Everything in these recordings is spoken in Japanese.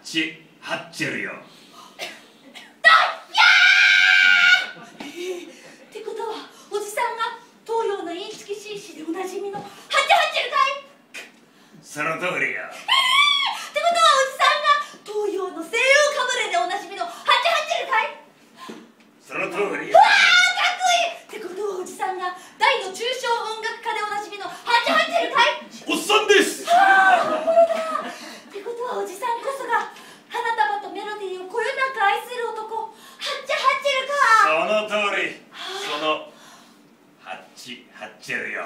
チハッチェルよ。 ってことはおじさんが東洋のインチキ紳士でおなじみのハッチハッチェルかい？ その通りよ。 ってことはおじさんが東洋の西洋かぶれでおなじみのハッチハッチェルかい？ その通りよ。 うわー、かっこいい。ってことはおじさんが大の抽象音楽家でおなじみのハッチハッチェルかい？ おっさんです。 ああ、本物だ。ってことはおじさんこそが花束とメロディーをこよなく愛する男、ハッチハッチェルか。 その通り。そのハッチハッチェルよ。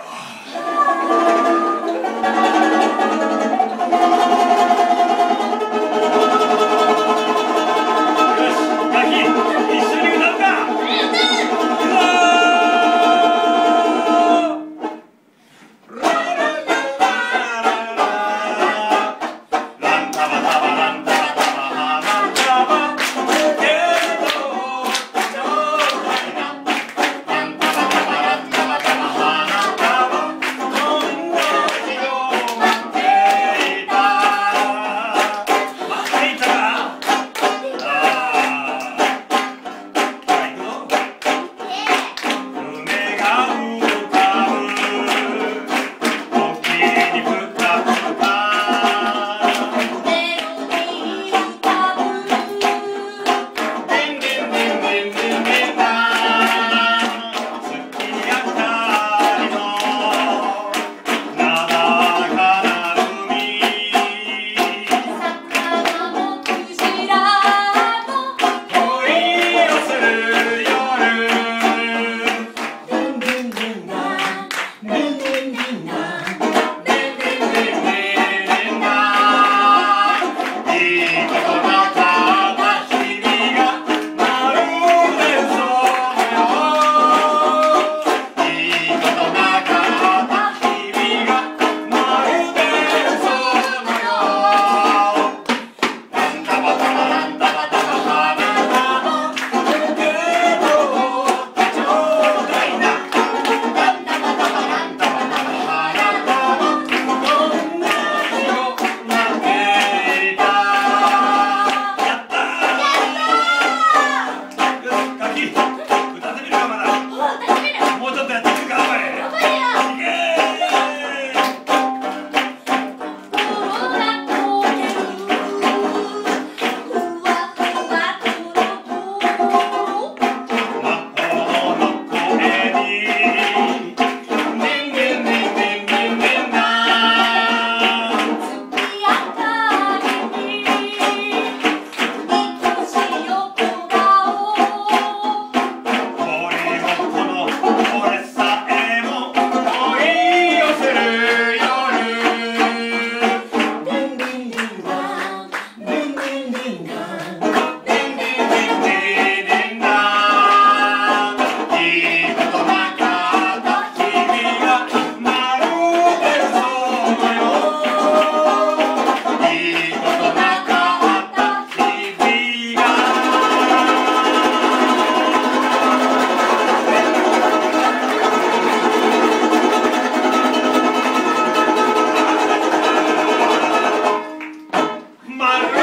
まる